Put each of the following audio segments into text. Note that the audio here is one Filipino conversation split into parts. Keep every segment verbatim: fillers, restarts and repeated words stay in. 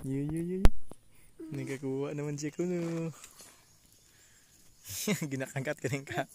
Yu yu yu. Nagkakuha naman siya ko no. Ginakagat ka rin ka.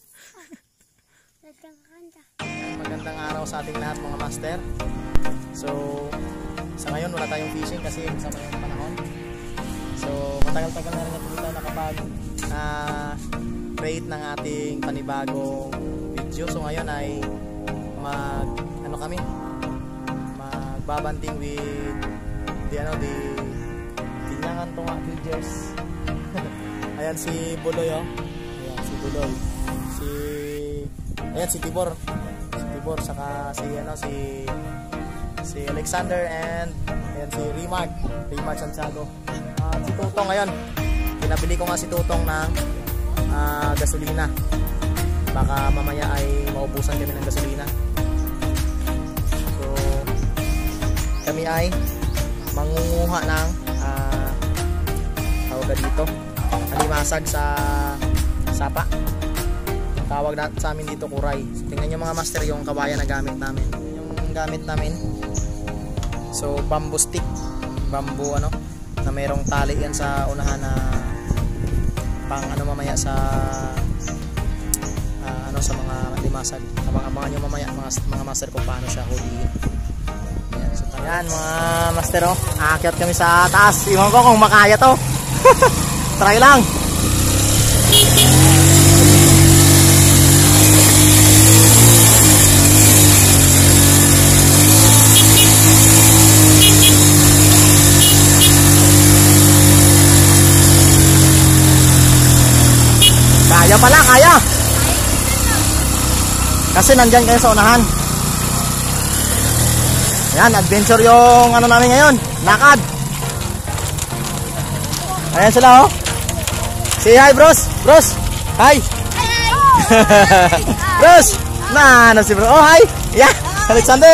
Magandang araw sa ating lahat mga master. So sa ngayon wala tayong fishing kasi sama yung panahon. So matagal-tagal na rin na tayo nakapag uh, create ng ating panibagong video. So ngayon ay mag ano kami magbabanting with di ano di tinyangan tunga videos. Ayan si Buloy oh. Ayan si Buloy. Si ayan si Tibor. Si Tibor saka si ano si si Alexander and ayan si Rimag. Rimag Santiago. Uh, si Tutong ngayon. Pinabili ko nga si Tutong ng uh, gasolina. Baka mamaya ay maubusan kami ng gasolina. So kami ay mangunguha ng uh, tawag dito alimasag sa sapa. Tawag natin sa amin dito kuray. So, tingnan nyo mga master yung kawayan na gamit namin. Yung gamit namin. So bamboo stick, bamboo ano na mayroong tali yan sa unahan na pang ano mamaya sa uh, ano sa mga limasag. Abang-abangan nyo mamaya mga, mga master kung paano siya huliin. Ayan, so, ayan mga master oh, aakyat kami sa taas. Iwan ko kung makaya to. Try lang. Kaya pala, kaya. Kasi nandyan kayo sa unahan. Ayan, adventure yung ano namin ngayon. Lakad. Ayan sila oh. Say hi bros. Bros. Hi. Bros. Nah, ano si bro. Oh hi. Yeah. Alexander.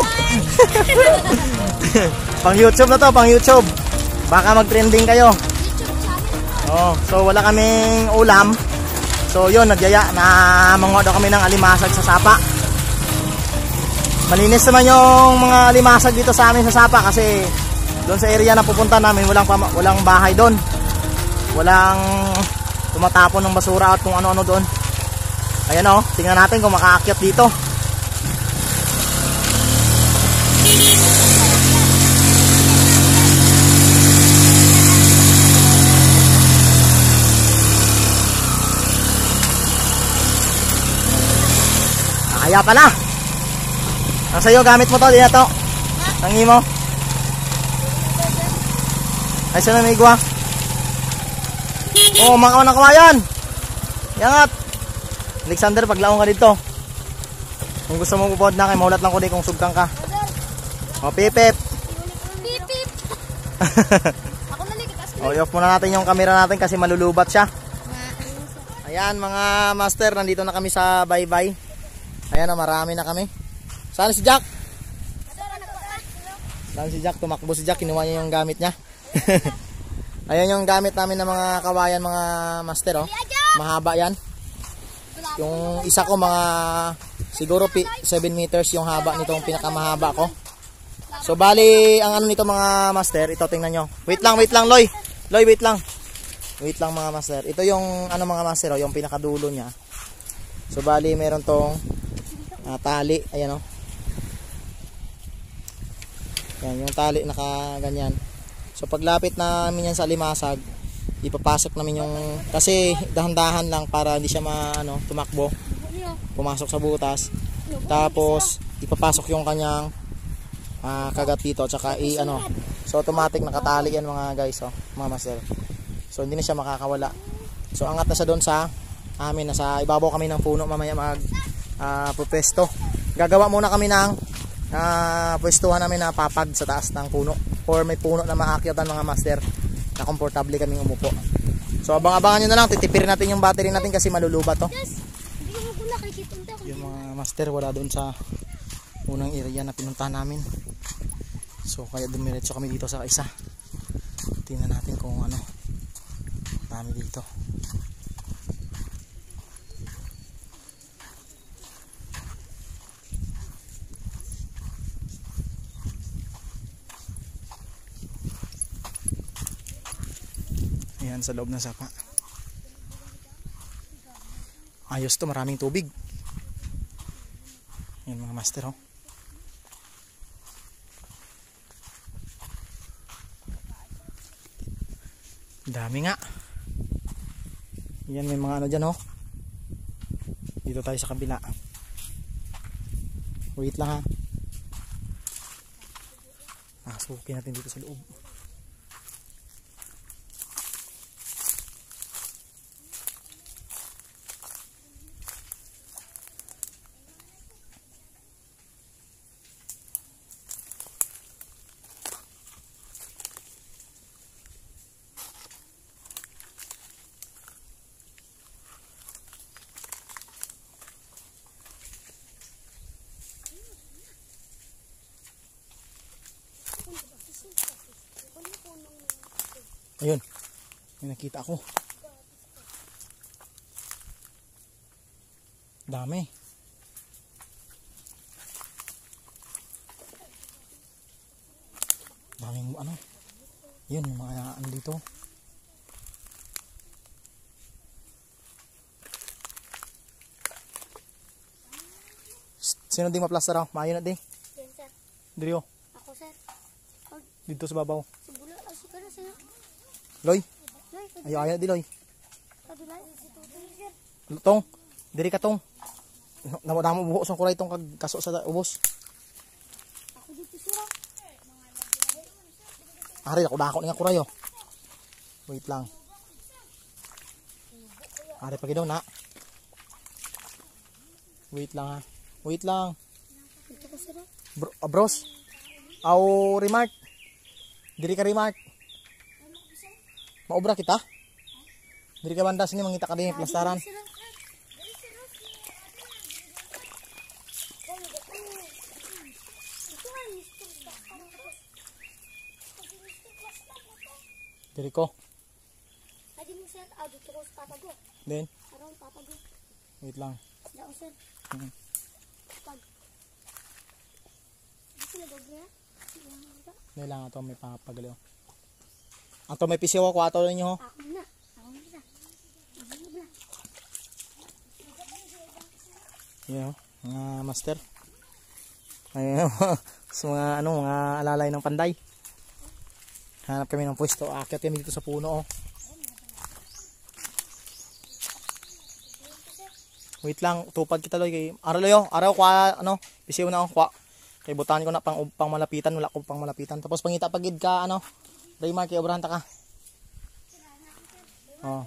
Pang YouTube na to, pang YouTube. Baka mag-trending kayo. Oh, so wala kaming ulam. So yun, nagyaya na manguha daw kami ng alimasag sa sapa. Malinis naman yung mga alimasag dito sa amin sa sapa kasi doon sa area na pupunta namin walang walang bahay doon. Walang tumatapon ng basura at kung ano-ano doon. Ayan oh, tingnan natin kung makaakyat dito. Kaya pala. Ang sayo gamit mo to, di na to. Tangi mo. Ay sila may igwa. Oh, mga na kawayan. Yangat. Alexander, paglaong ka dito. Kung gusto mo upod na kay maulat lang ko di kung sugkang ka. Oh, pipip. Pipip. Ako na ni kitas. Oh, i-off muna natin yung camera natin kasi malulubat siya. Ayan mga master, nandito na kami sa bye-bye. Ayan na, marami na kami. Saan si Jack? Saan si Jack? Tumakbo si Jack, kinuha niya yung gamit niya. Ayan yung gamit namin ng mga kawayan mga master oh. Mahaba yan. Yung isa ko mga siguro seven meters yung haba nitong pinakamahaba ko. So bali ang ano nito mga master, ito tingnan nyo. Wait lang, wait lang Loy. Loy, wait lang. Wait lang mga master. Ito yung ano mga master oh, yung pinakadulo niya. So bali meron tong uh, tali, ayan oh. Yan, yung tali naka ganyan. So paglapit namin yan sa limasag, ipapasok namin yung kasi dahan-dahan lang para hindi siya ma, ano, tumakbo. Pumasok sa butas. Tapos ipapasok yung kanyang uh, kagat dito tsaka i ano. So automatic nakatali yan mga guys oh, mga master. So hindi na siya makakawala. So angat na siya doon sa amin, nasa ibabaw kami ng puno mamaya mag uh, pupesto. Gagawa muna kami ng uh, pwestuhan namin na papag sa taas ng puno or may puno na maakyatan mga master na komportable kaming umupo. So abang-abangan nyo na lang, titipirin natin yung battery natin kasi malulubat to. Yung mga master wala doon sa unang area na pinuntahan namin. So kaya dumiretso kami dito sa isa. Tingnan natin kung ano dami dito. Yan sa loob ng sapa. Ayos to, maraming tubig. Yan mga master, oh. Dami nga. Yan, may mga ano dyan, oh. Dito tayo sa kabila. Wait lang, ha. Pasukin natin dito sa loob. Ayun, may nakita ako. Dami. Daming ano. Yun, mga ano dito. Sino di maplaster ako? Maayo na di. Yan, sir. Drio. Ako, sir. Oh, Dito sa babaw. si Bulo. Ah, si Pero, sir. Loy. Loy, kadi- Ayaw, ayaw di Loy. kadulay. Si Tutoy, sir. Tong. Diri ka tong. Namo-namo buhos ang kuray tong kag kaso sa ubos. Ako dito, sir. Ari ako dako niya kuray, oh. Wait lang. Ari pagi daw na. Wait lang, ha. Wait lang. Dito ka, sir. Bro, ah, bros. Aw remark. Diri ka remark. Maobra kita. Diri ka banda sini mangita ka din plastaran. Sir. Diri ko. Adi mo, sir. Ah, dito ko sa patago. Then, Around patago. wait lang. Dako, sir. Mhm. Pag. Dito na doble, ha? Dili lang ato may papagaliw. Ato may pisiw ako ato ninyo, ho. Ako na. Ako na, sir. Ako na. Yan, oh, mga master. Ayun, sa mga ano, mga alalay ng panday. Hanap kami ng pwesto. Aakyat kami dito sa puno, oh. Wait lang, tupad kita loy kay araw loy, oh. Araw kwa ano, pisiw na ako kwa. Kay butan ko na pang pang malapitan, wala ko pang malapitan. Tapos pangita pagid ka ano. Raymar kay obrahan ta ka. Oh.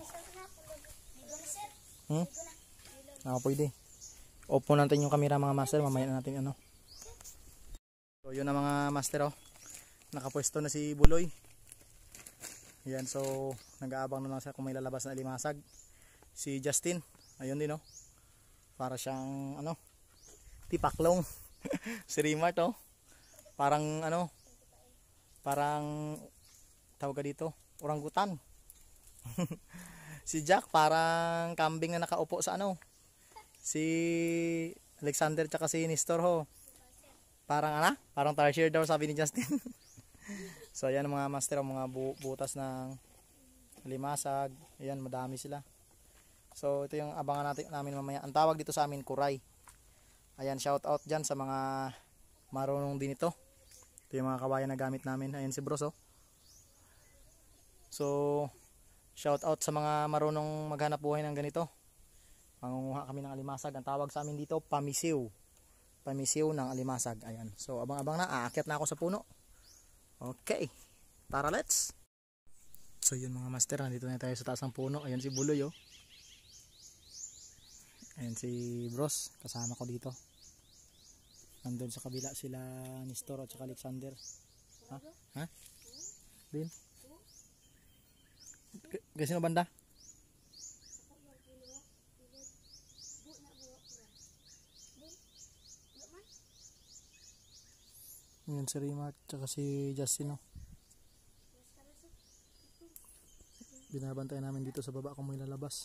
Hmm? Ah, pwede. Opo natin yung camera mga master, mamaya na natin ano. So yun na mga master, oh. Nakapwesto na si Buloy. Yan, so nag-aabang na lang siya kung may lalabas na alimasag. Si Justin, ayun din, oh. Para siyang ano, tipaklong. Si Rimart, oh. Parang ano, parang tawag ka dito, oranggutan. Si Jack parang kambing na nakaupo sa ano. Si Alexander tsaka si Nestor, ho. Parang ano? Parang tarsier daw sabi ni Justin. So ayan mga master, mga bu butas ng limasag. Ayan, madami sila. So ito yung abangan natin namin mamaya. Ang tawag dito sa amin, kuray. Ayan, shout out dyan sa mga marunong din ito. Ito yung mga kawayan na gamit namin. Ayan si Bros, oh. So shout out sa mga marunong maghanap buhay ng ganito. Mangunguha kami ng alimasag. Ang tawag sa amin dito, pamisiw. Pamisiw ng alimasag. Ayan. So abang-abang na, aakyat na ako sa puno. Okay, tara let's. So yun mga master, nandito na tayo sa taas ng puno. Ayan si Buloy, oh. Ayan si Bros, kasama ko dito. Nandun sa kabila sila Nestor at saka Alexander. Ha? Ha? Din? Kasi no banda? Ayan si Rimart at saka si Justin, oh. Binabantayan namin dito sa baba kung may lalabas.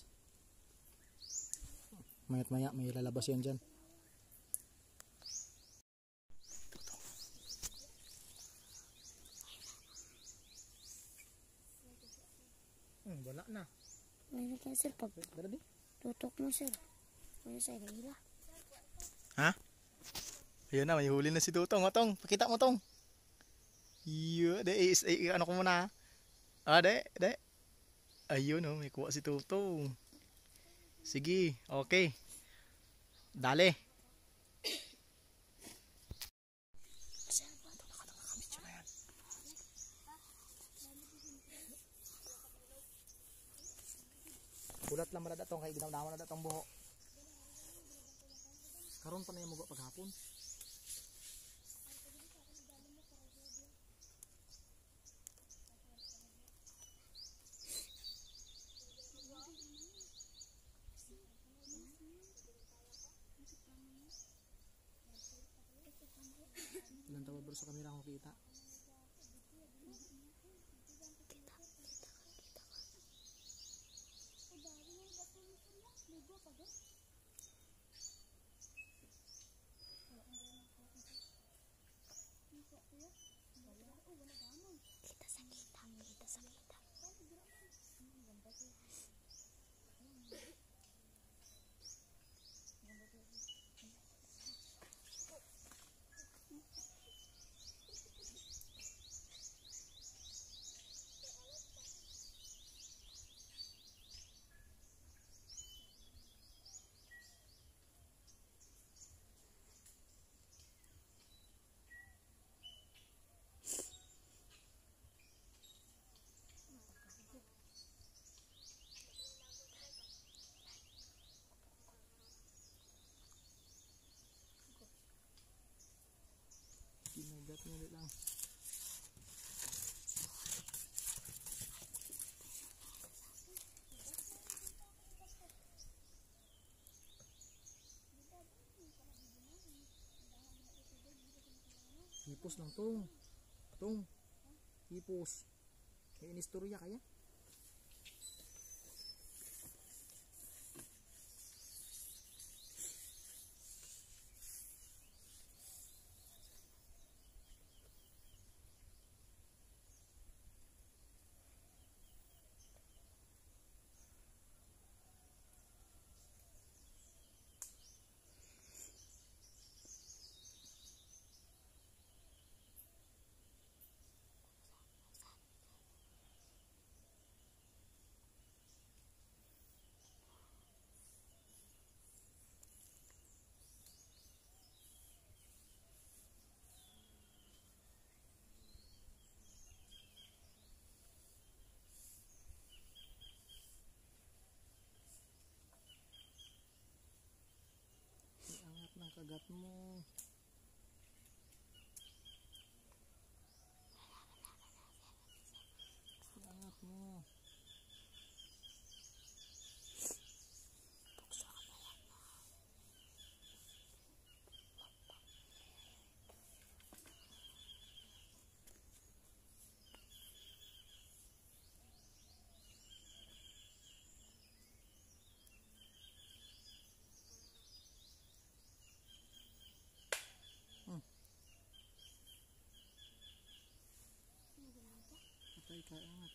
Mayat maya may lalabas yan dyan. Hmm, Wala na. May na kaya sir, pag Dala di. tutok mo sir. Kaya sa ila. Ha? Ayun na, may huli na si Tutong. O, Tong, pakita mo, Tong. Iyo, de, is, eh, ano ko muna. Ah, de, de. Ayun, oh, may kuha si Tutong. Sige, okay. Dale. Ulat lang marada tong kay ginaw-nawa na datong buho. Karon pa na yung mugo paghapon. Ilang tawad bro sa kamera kung kita. Kita sa kita, kita sa kita. Kinagat mo ulit lang. Hipos lang tong. Tong. Hipos. May inistorya kaya? Angat ng kagat mo. Angat mo. Patay ka, angat.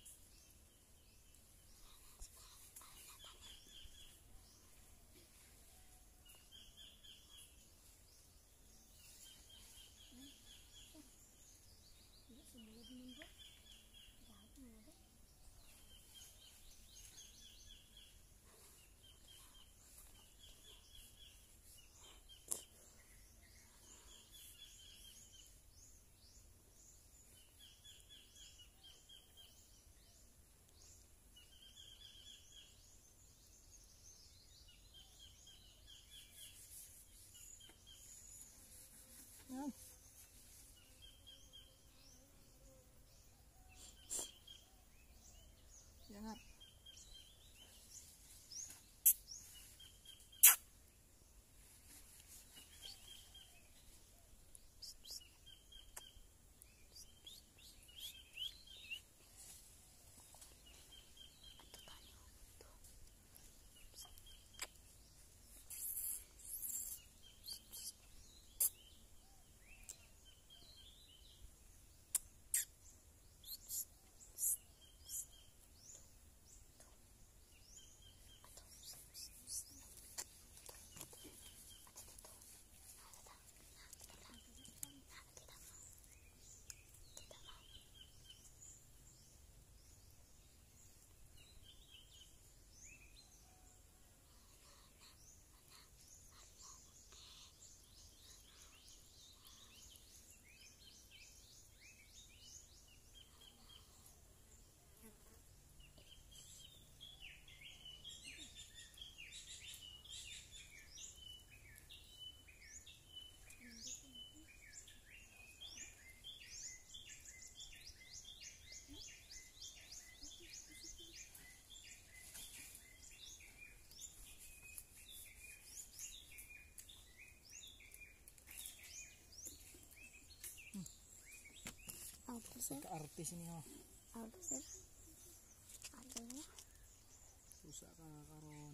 sir. Ka-artist niya. Ako sir. Ato na. Usa ka karon.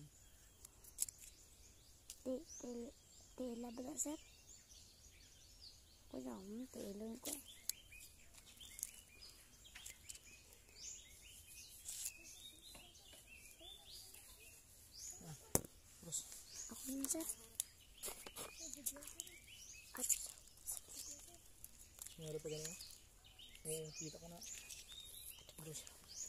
Ti, ti, tila ba na sir? Kuya, mo tila ko. Terus Ako yun sir. At meron pa ganun. Eh, kita ko na. Terus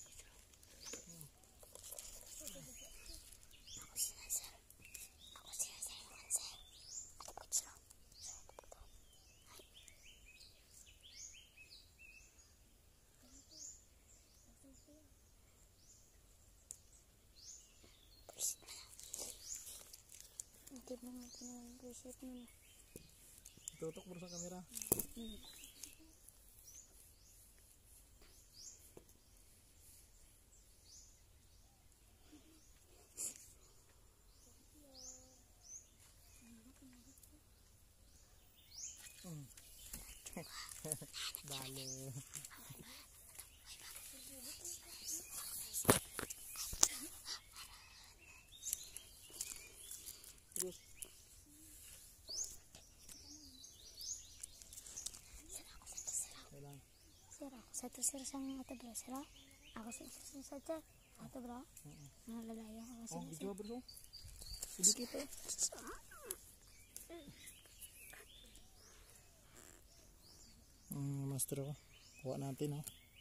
ako sila sir. Ako sila sir. Ako sir. Ako sila. Hindi mo nga pinag-visit mo na. tutok mo sa kamera. Hmm. Hmm. Dale. Terus kailan? Sir, ako satu sir sang ato bro, sir. Ako sa isa sa sir. Ato bro. Oo. Nalalaya ako Oh, sila video sir. bro. Sedikit eh. Hmm, master ko. Kuha natin oh.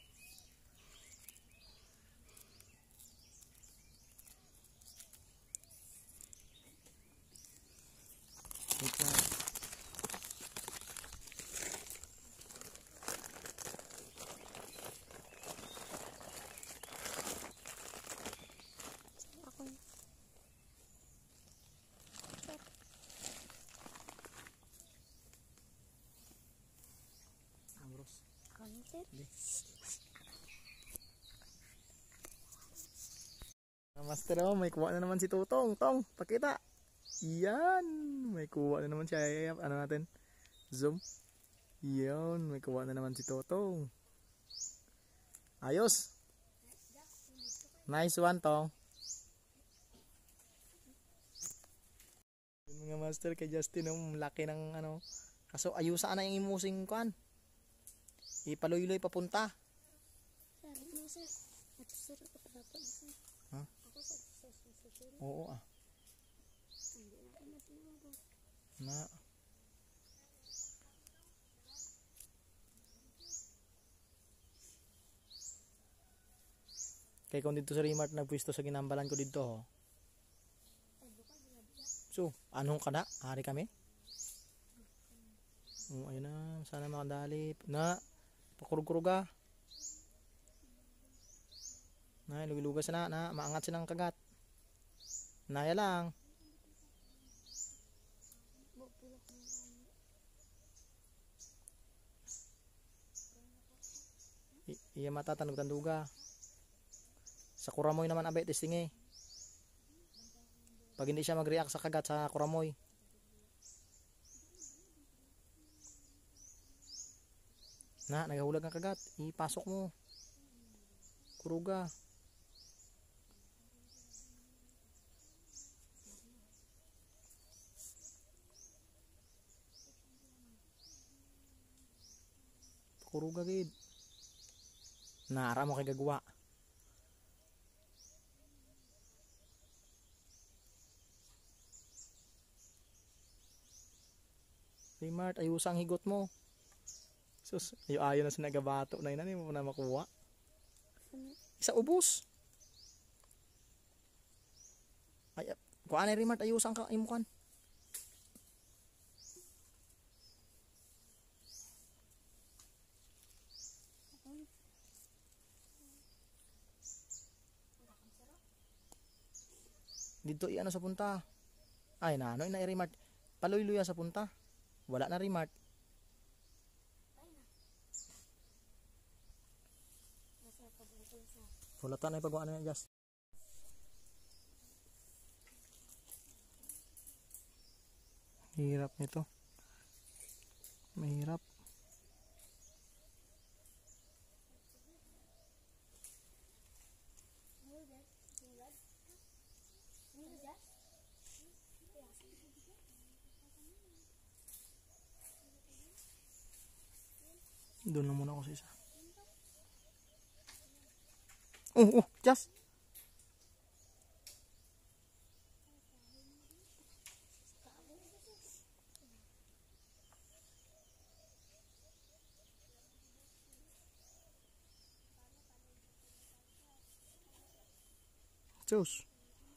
Wait lang. Ako yun. Sir, Ah, bros. ako yun sir. Hindi. Ah, master oh, may kuha na naman si Tutong. Tong, pakita. Yan, may kuha na naman siya. Ano natin? Zoom. Yan, may kuha na naman si Tutong. Ayos. Nice one, Tong. Yung mga master kay Justin, oh, laki ng ano. Kaso ayusan na yung imusing kuan. Ipaluy-luy papunta. Sir, ano sir? Ato sir, ako dapat sir. Ha? Ako sir, sir, sir, sir, sir. Oo ah. Hindi na ako natinuro. Na. Kaya kung dito sa Remart nagpwisto sa ginambalan ko dito ho. So, anong kada? Hari kami? Oh, ayun na. Sana makadali. Na, pakurug-kuruga. Na, lugi-lugas na. Na, maangat silang kagat. Naya lang. Bupulok mo ang I- iya matatanog tanduga. Sa kuramoy naman abay testing eh. Pag hindi siya mag-react sa kagat sa kuramoy. Na, nagahulag ang kagat. Ipasok mo. Kuruga. Kuruga gid. Nara mo kay gagwa. Remart, ayusang higot mo. Sus, ayo ayo na sinagabato na yun, mo na makuha. Isa ubos. Ay, kuha na Remart, ayusang ka, imukan. Dito iano sa punta. Ay na, ano ina Remart. Paluy-luya sa punta. Wala na Remart. Hulatan na ipagawa na just. Hirap nito. Mahirap. Doon lang muna ako sa isa. Oh, oh, just. Cus.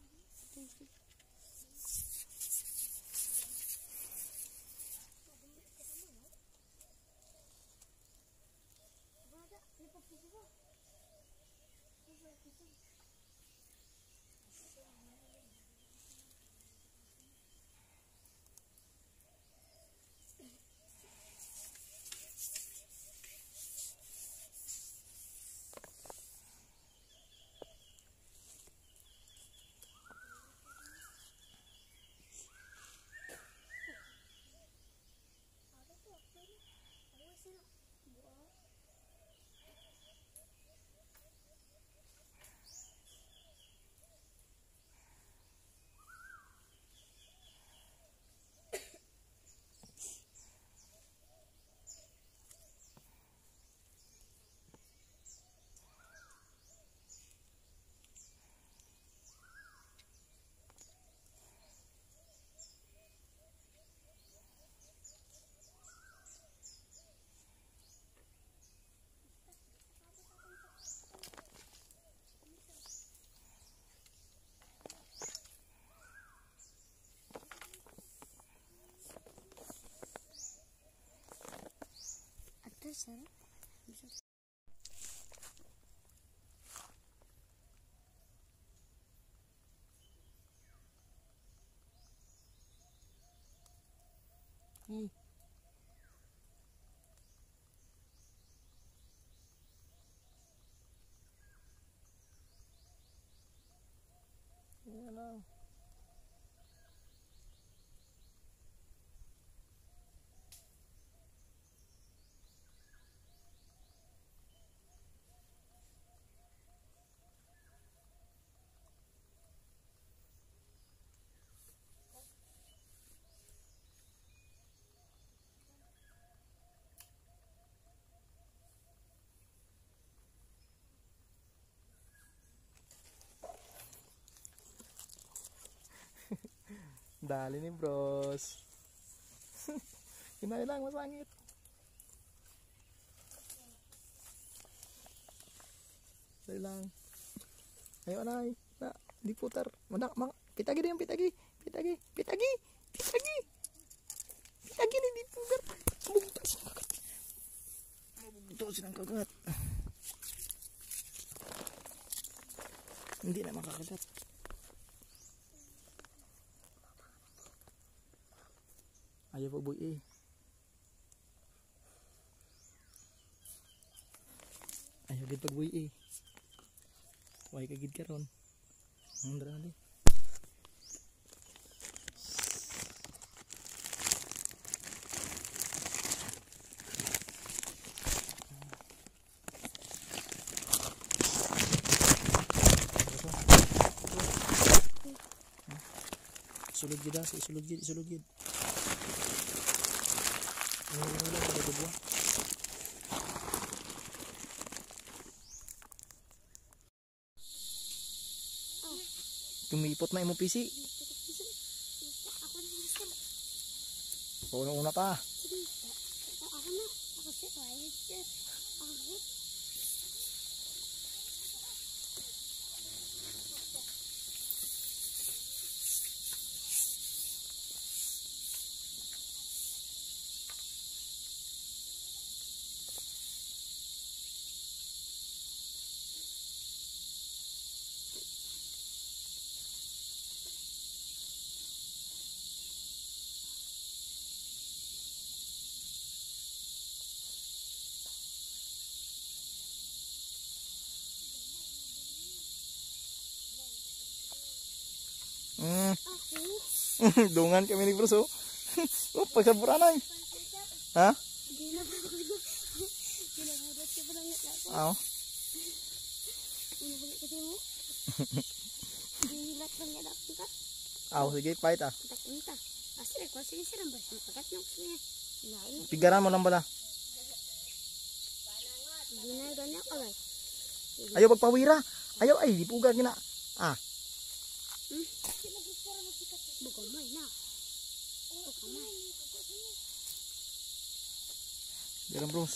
Ada sir. Bisa. Hmm. Yan lang. Dali nih bros. Hinay lang masangit. Dali lang. Ayo anay, na diputar. Manak mang pitagi din pitagi. Pitagi, pitagi, pitagi. Pitagi nih diputar. Bungtas kagat. Bungtas ang kagat. Hindi na makakagat. Ayaw po boy eh. Ayaw gid pag boy eh. Way kagid karon. Ang drali. Sulod gid ah, sulod gid, sulod gid. Ano lang kada dua. Tumipot na imo P C. Ako na sir. Una-una pa. Ako na. Ako sir. Ayos sir. Ako. Hmm. Dungan kami ni bros oh. Oh, pagsaburan ay. Ha? Hindi na po. Ginabudot ko pa lang ito ako. Aw. Ginabudot ko mo. Gilat lang yan ako ka. Aw, sige, pahit ah. Takinta. Asli ko sige sir ang basta kagat ng kuya. Lain. Pigaran mo lang bala. Ginaganyan ka ba? Ayaw pagpawira. Ayaw ay di puga gina. Ah. Hmm? Bukamay na. Bukamay. Diyan bros.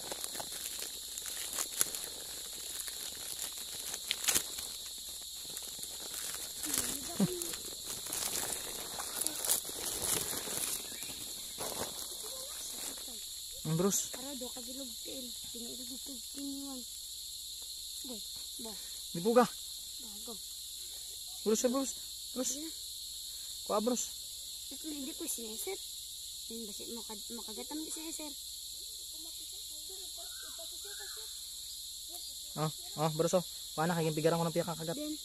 Ang bros. Para do ka bilog til. Pinailog ito tiniwan. Boy, boy. Di puga. Bago. Bros ya bros. Bros. Kuha bros. Ito hindi ko sineset. Yung basi makagatam di sineset. Ah, ah bros oh. Paano kaging pigaran ko ng piyak kakagat. Then.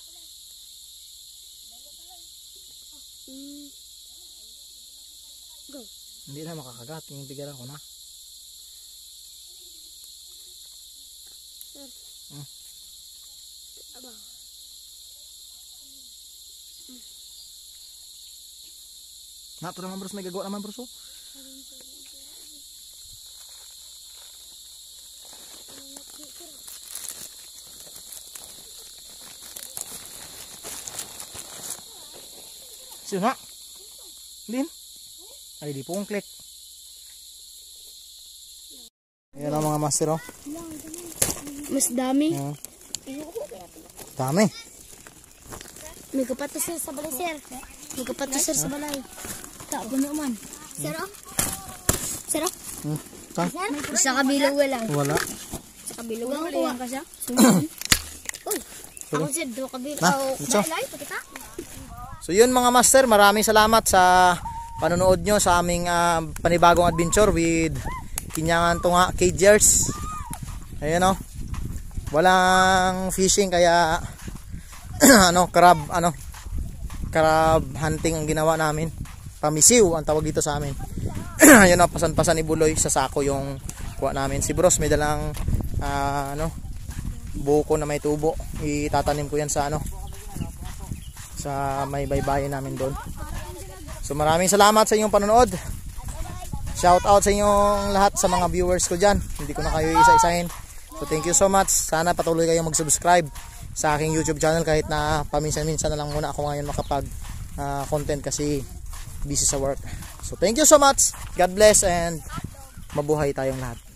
Mm. Go. Hindi na makakagat, yung pigaran ko na. Sir. Hmm. Aba. Hmm. Na, ito naman bros, may gagawa naman bros oh. Sino na? Din? Ay, di pong click. Ayan ang mga master oh. Mas dami. Uh, dami. May kapatos sir sa balay sir. May kapatos sir sa balay. Tak puno man. Sir oh. Sir oh. Hmm. Saan? Sa kabilang wala. Wala. Sa kabilang wala. Ka siya. Uy. Ako sir do kabilang. Na, ito. Dai pakita. So yun mga master, maraming salamat sa panonood nyo sa aming uh, panibagong adventure with Kinyangan Tunga Cagers. Ayan o. Walang fishing kaya ano, crab, ano, crab hunting ang ginawa namin. Pamisiw ang tawag dito sa amin. Ayan o, pasan-pasan ni Buloy sa sako yung kuha namin. Si Bros may dalang uh, ano, buko na may tubo. Itatanim ko yan sa ano, sa may baybayin namin doon. So maraming salamat sa inyong panonood. Shout out sa inyong lahat sa mga viewers ko dyan. Hindi ko na kayo isa-isahin. So thank you so much. Sana patuloy kayong mag-subscribe sa aking YouTube channel kahit na paminsan-minsan na lang muna ako ngayon makapag uh, content kasi busy sa work. So thank you so much. God bless and mabuhay tayong lahat.